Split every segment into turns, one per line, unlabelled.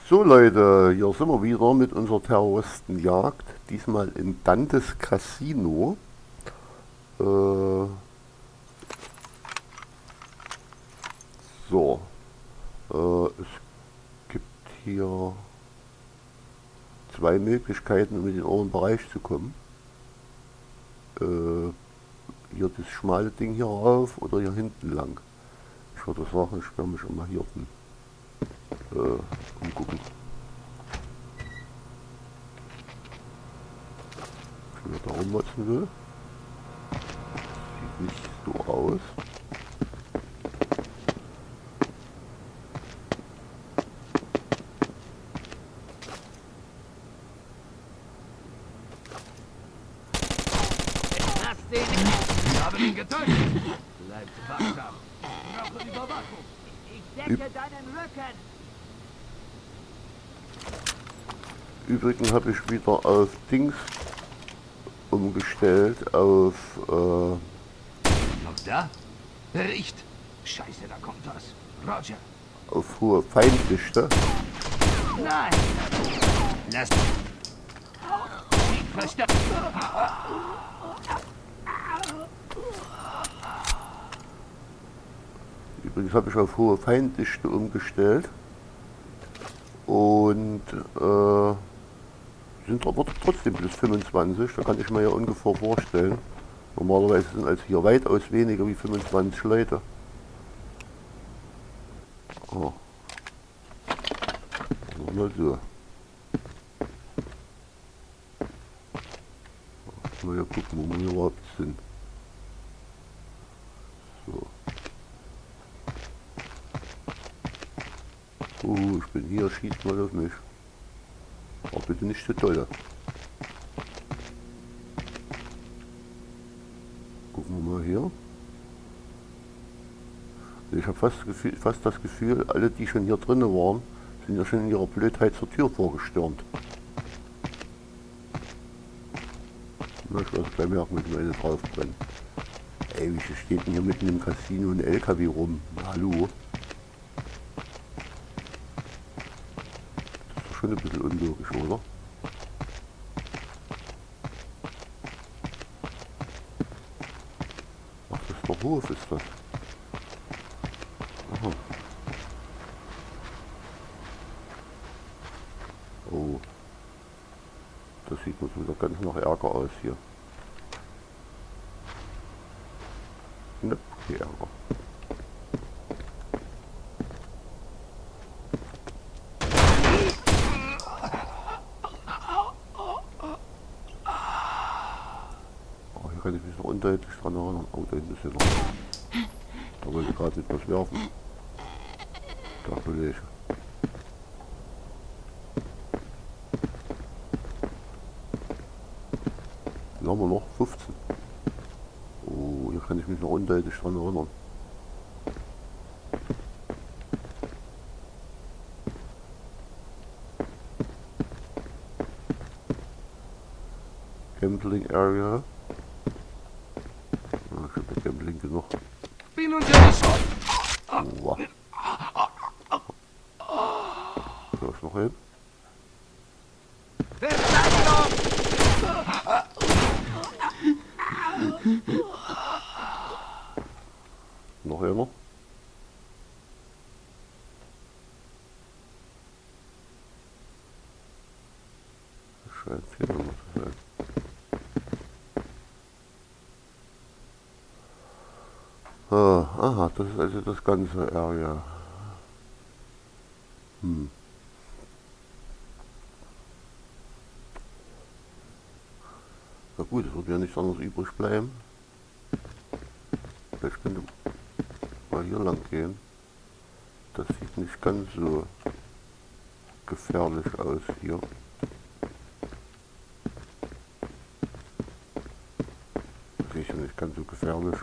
So Leute, hier sind wir wieder mit unserer Terroristenjagd. Diesmal in Dantes Casino. Äh, so, es gibt hier zwei Möglichkeiten, um in den oberen Bereich zu kommen. Hier das schmale Ding hier rauf oder hier hinten lang. Ich würde sagen, ich werde mich immer hier umgucken. Wenn ich da rummotzen will. Sieht nicht so aus.
Ich habe ihn getäuscht. Bleibt wachsam. Ich brauche Überwachung. Ich decke deinen Rücken.
Übrigens habe ich wieder auf Dings umgestellt, auf
Noch da? Riecht. Scheiße, da kommt was. Roger.
auf hohe Feinddichte.
Nein. Lass. Verstanden.
Übrigens habe ich auf hohe Feinddichte umgestellt und sind aber trotzdem plus 25, da kann ich mir ja ungefähr vorstellen. Normalerweise sind also hier weitaus weniger wie 25 Leute. Oh. Mal so. Mal ja gucken, wo wir überhaupt sind. So. Ich bin hier, schießt mal auf mich. Aber bitte nicht so doll. Gucken wir mal hier. Ich habe fast das Gefühl, alle die schon hier drinnen waren, sind ja schon in ihrer Blödheit zur Tür vorgestürmt. Na, ich weiß gleich merken, wenn wir eine drauf brennen. Ey, wie steht denn hier mitten im Casino ein LKW rum? Hallo? Das ist doch schon ein bisschen unlogisch, oder? Ach, das ist der Hof, ist das. Aha. Oh. Das sieht mir wieder ganz nach Ärger aus hier. Ne, okay, Ärger. Oh, hier kann ich mich noch undeutlich dran erinnern. Oh, da hinten ist ja noch. Da wollte ich gerade etwas werfen. Da Kollege. Hier haben wir noch 15. Oh, hier kann ich mich noch undeutlich dran erinnern. Gambling Area. Ah, ich habe Gambling genug.
Bin unter die Schott.
Wow. Da ist noch hin.
Verstanden.
Noch einer. Das scheint hier noch zu sein. Ah, aha, das ist also das ganze Area. Na gut, es wird ja nichts anderes übrig bleiben. Vielleicht könnte mal hier lang gehen. Das sieht nicht ganz so gefährlich aus hier. Das ist ja nicht ganz so gefährlich.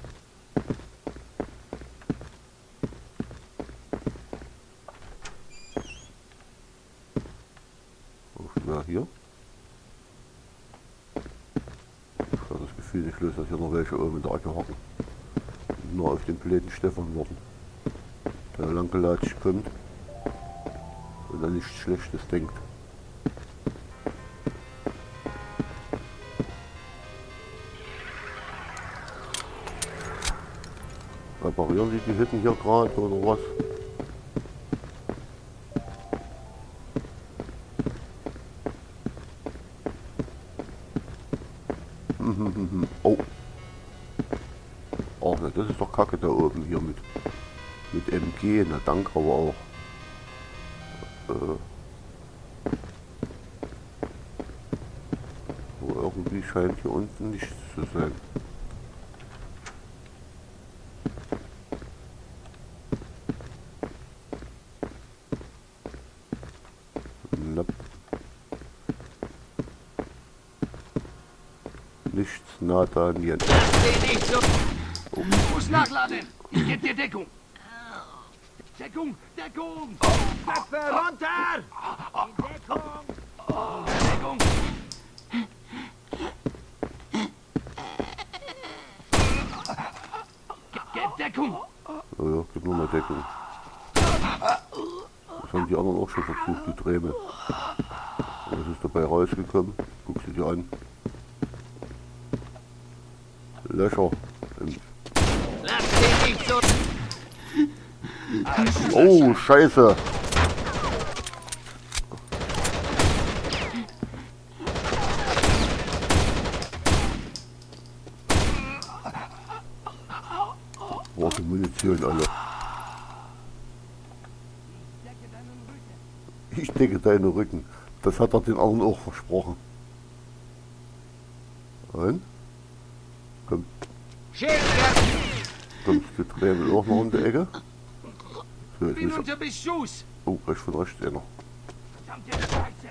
Na hier. Ich habe das Gefühl, ich löse, dass hier noch welche oben in der Ecke hocken. Und nur auf den blöden Stefan warten. Der lang gelatscht kommt. Und man da nichts Schlechtes denkt. Reparieren die Hütten hier gerade oder was? Oh. Ach ne, das ist doch Kacke da oben hier mit MG. Na danke aber auch. Aber irgendwie scheint hier unten nichts zu sein. Nope. Nichts, nada, niente.
Nicht so. Oh. Muss nachladen. Ich gebe dir Deckung. Deckung, Deckung. Köpfe runter. Deckung. Deckung. Gib Deckung.
Ja, gib nur mal Deckung. Das haben die anderen auch schon versucht, die Träme. Was ist dabei rausgekommen? Guck sie dir an. Löcher.
Lass dich nicht so.
Oh, Scheiße. Boah, die Munition alle. Ich decke deinen Rücken. Das hat er den anderen auch versprochen. Und? Kommt die Träne auch noch in der Ecke? So, jetzt
Bin
ist
unter Beschuss.
oh, rechts von rechts einer.
Verdammte Scheiße.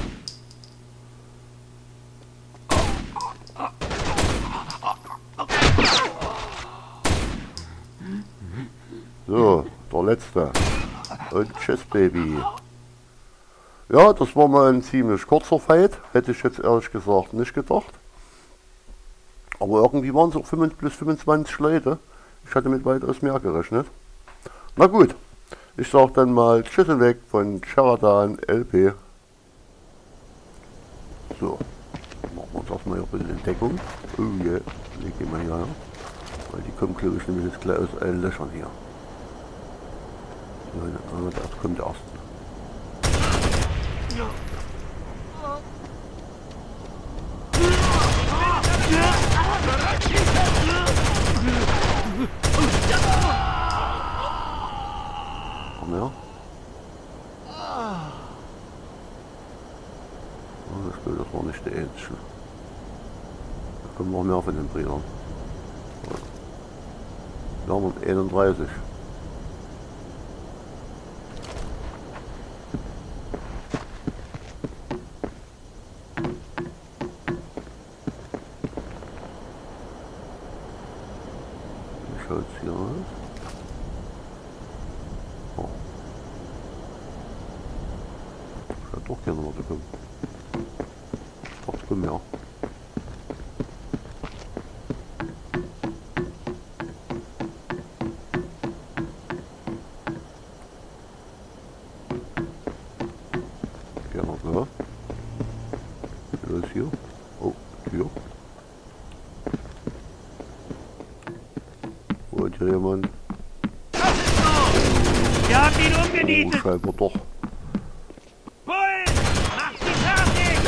So, der letzte. Und tschüss, Baby. Ja, das war mal ein ziemlich kurzer Fight. Hätte ich jetzt ehrlich gesagt nicht gedacht. Aber irgendwie waren es auch 25 Leute. Ich hatte mit weitaus mehr gerechnet. Na gut, ich sag dann mal Tschüss und weg von Sheradan LP. So, machen wir uns erstmal hier ein bisschen in Deckung. Oh yeah, die gehen wir hier her. Weil die kommen, glaube ich, nämlich jetzt gleich aus allen Löchern hier. So, da kommt der erste. Komm her. Oh, das Bild, das war nicht der einzige. Da kommen noch mehr von den Brüdern. Wir haben 31. Wie schaut es hier aus? Oh. Ich hätte doch gerne noch bekommen. Ach, es kommen mehr. Gerne da. Was ist hier? Oh, Tür. Wollt hier jemand?
Wir haben ihn
Oh,
umgenietet.
scheinbar doch.
Bullen, macht sie fertig.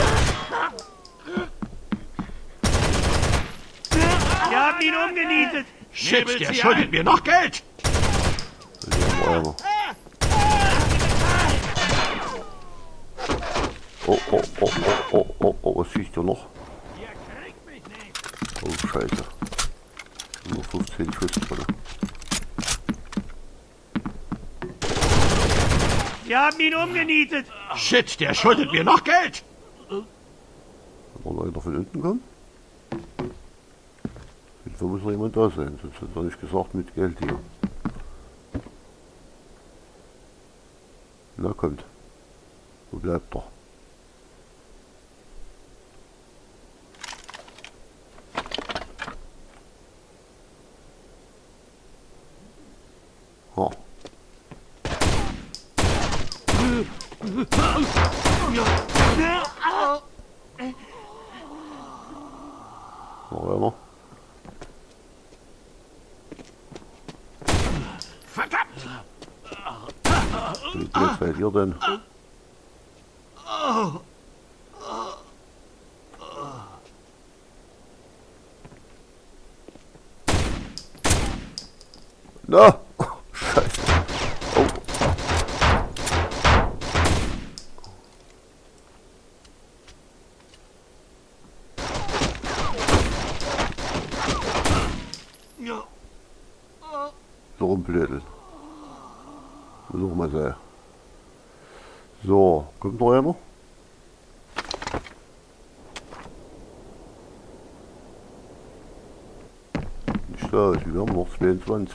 Wir haben ihn umgenietet.
Shit, der schuldet mir noch Geld!
Das ist aber einer. Oh, was siehst du noch?
Ihr kriegt mich nicht.
Oh, Scheiße. Nur 15 Schuss drin.
Wir haben ihn umgenietet.
Shit, der schuldet mir noch Geld!
War einer von unten kommen? Da muss noch jemand da sein, sonst hat er nicht gesagt mit Geld hier. Na kommt. Wo bleibt er? Ha. Noch einer.
Verdammt!
Wie blöd seid ihr denn? Na! Scheiße. Oh. So rumblödeln. Versuchen wir es. So, kommt noch einer? Nicht da, wir haben noch 22.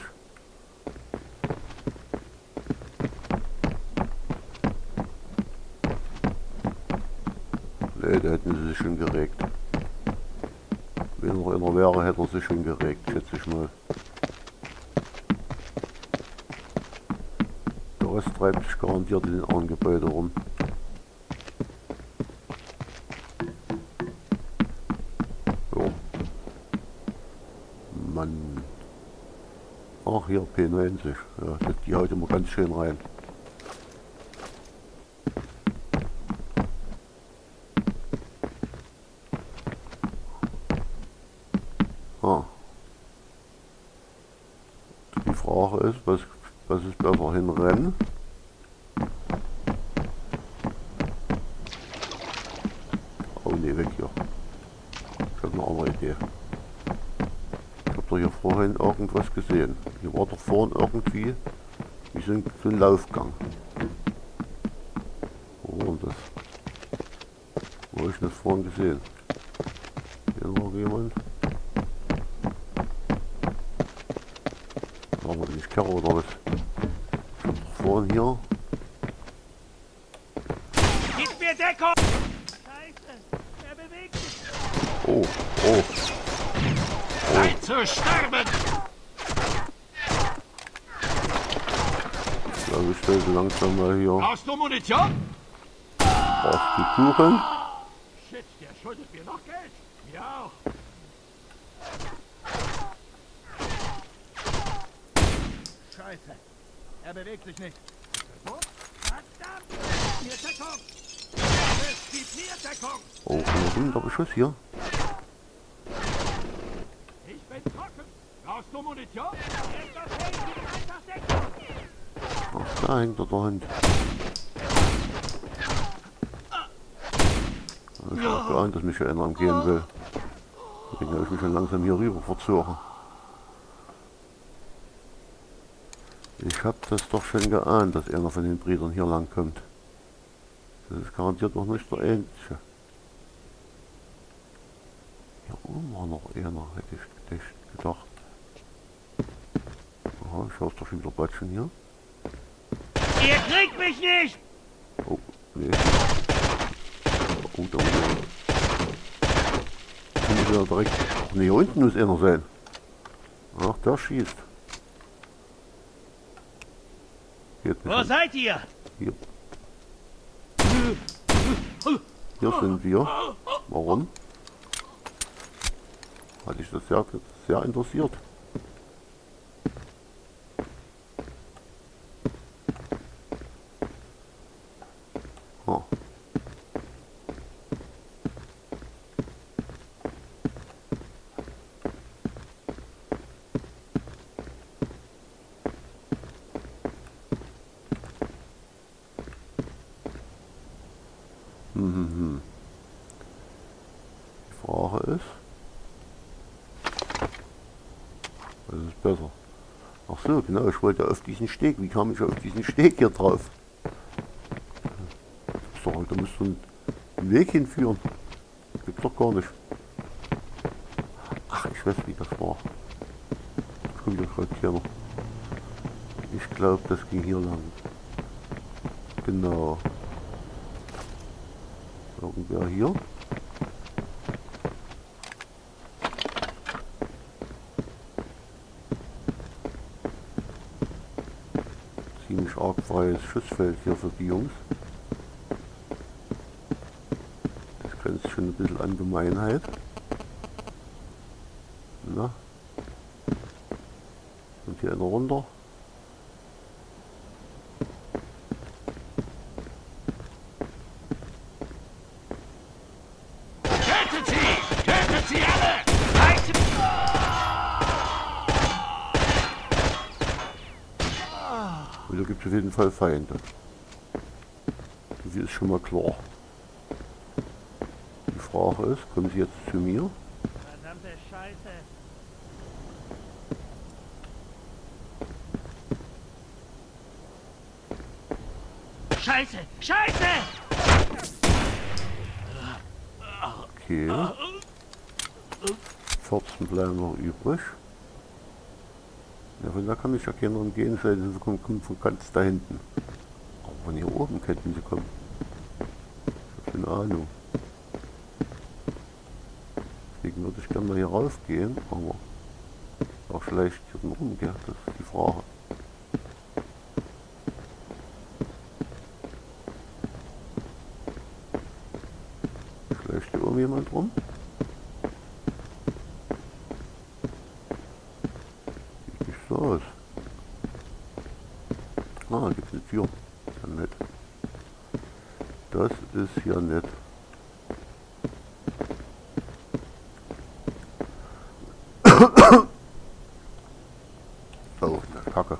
Ne, da hätten sie sich schon geregt. Wenn noch einer wäre, hätte er sich schon geregt, schätze ich mal. Der Rest treibt sich garantiert in den anderen Gebäuden rum. Jo. Mann. Ach, hier P90. Ja, die haut immer ganz schön rein. Die Frage ist, was ist besser, hinrennen? Oh ne, weg hier. Ich habe eine andere Idee. Ich habe doch hier vorhin irgendwas gesehen. Hier war doch vorhin irgendwie wie so ein Laufgang. Wo war denn das? Wo habe ich das vorhin gesehen? Hier noch jemand? Aber nicht Kerl oder was? Ich hab doch vorhin hier.
Gib mir Deckung! Scheiße! Er bewegt sich!
Oh, oh.
Zeit zu sterben!
Ich glaube, ich stelle langsam mal hier
Brauchst du Munition?
auf die Kuchen.
Shit, der schuldet mir noch Geld! Mir auch!
Scheiße. Er bewegt sich nicht.
Verdammt! Mir Deckung! Es gibt mir Deckung!
Oh, ein Doppelschuss hier.
Ich bin trocken! Brauchst du Munition? Etwas hält mir einfach Deckung!
Ach, da hängt er der Hand. Ich habe geahnt, dass mich einer umgehen will. Deswegen habe ich mich schon langsam hier rüber verzogen. Ich habe das doch schon geahnt, dass einer von den Brüdern hier lang kommt. Das ist garantiert noch nicht der Ähnliche. Hier oben war noch einer, hätte ich gedacht. Aha, ich schaue doch schon wieder Batschen hier.
Ihr kriegt mich nicht!
Oh, nee. Oh, da muss er direkt. Ach nee, hier unten muss einer sein. Ach, der schießt.
Wo seid ihr?
Hier. Hier sind wir. Warum? Hat dich das sehr interessiert. Ah. Die Frage ist, was ist besser? Ach so, genau, ich wollte auf diesen Steg. Wie kam ich auf diesen Steg hier drauf? So, da muss so ein Weg hinführen. Gibt's doch gar nicht. Ach, ich weiß, wie das war. Das kommt ja gerade hier noch. Ich glaube, das ging hier lang. Genau. Irgendwer hier. Ziemlich arg freies Schussfeld hier für die Jungs. grenzt schon ein bisschen an Gemeinheit. Na. Und hier einer runter.
Tötet sie! Tötet sie alle! Reißt
Und da gibt es auf jeden Fall Feinde. Die ist schon mal klar. Die Frage ist, kommen sie jetzt zu mir?
Verdammte Scheiße! Scheiße! Scheiße!
Okay. 14 bleiben noch übrig. Ja, von da kann ich ja keiner umgehen, sei sie kommen von ganz da hinten. Aber von hier oben könnten sie kommen. Ich habe keine Ahnung. Deswegen würde ich gerne mal hier raufgehen, aber auch vielleicht hier oben, gell? Das ist die Frage. Vielleicht hier oben jemand rum? Sieht nicht so aus. Ah, da gibt es eine Tür. Ja, nett. Das ist hier nett. Oh, eine Kacke.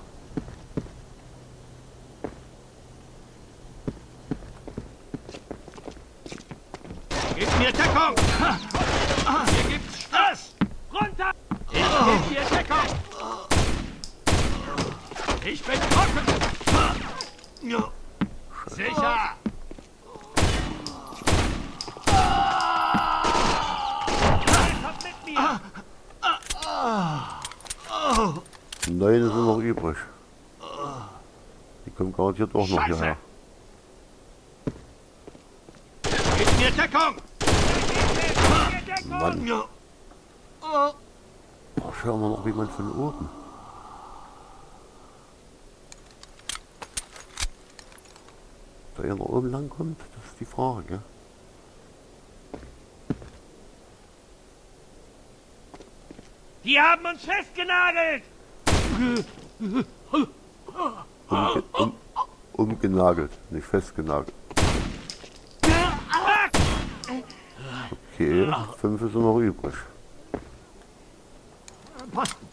Gib mir Deckung! Hier gibt's Stress! Runter! Ich geb dir Deckung! Ich bin trocken! Sicher! Kommt mit mir!
9 sind noch übrig. Die kommen garantiert auch noch
Scheiße.
hierher.
Gib mir Deckung!
Mann. Oh, schauen wir noch jemand von oben. Da er nach oben lang kommt, das ist die Frage, gell?
Die haben uns festgenagelt!
Umgenagelt, nicht festgenagelt. Okay, 5 sind noch übrig.
Posten!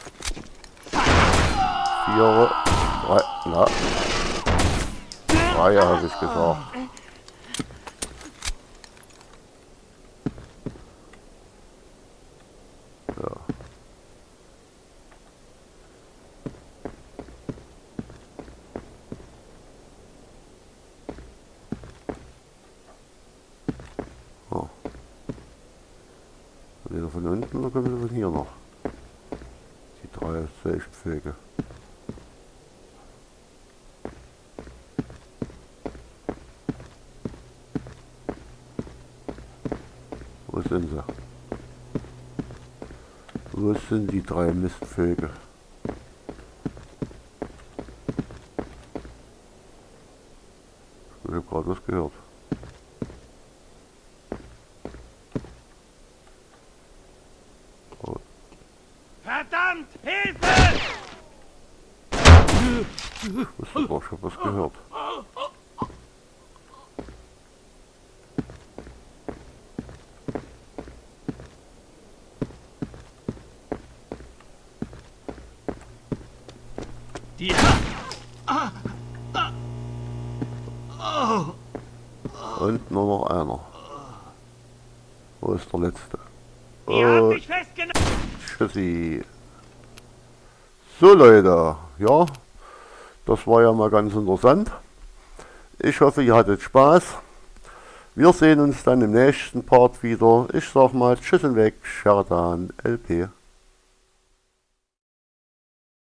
4, 3, na. 3 habe ich gesagt. Ja. Oh. Wieder von unten oder kommen sie von hier noch? Die 3 Selchpflege. Wo sind sie? Wo sind die 3 Mistvögel? Ich habe gerade was gehört. Oh.
Verdammt! Hilfe!
Ich wusste doch, ich habe was gehört.
Die...
Und nur noch einer. Wo ist der letzte?
Die haben
Oh,
mich festgenommen!
tschüssi. So Leute, ja, das war ja mal ganz interessant. Ich hoffe, ihr hattet Spaß. Wir sehen uns dann im nächsten Part wieder. Ich sag mal Tschüss und weg, Scherdan LP.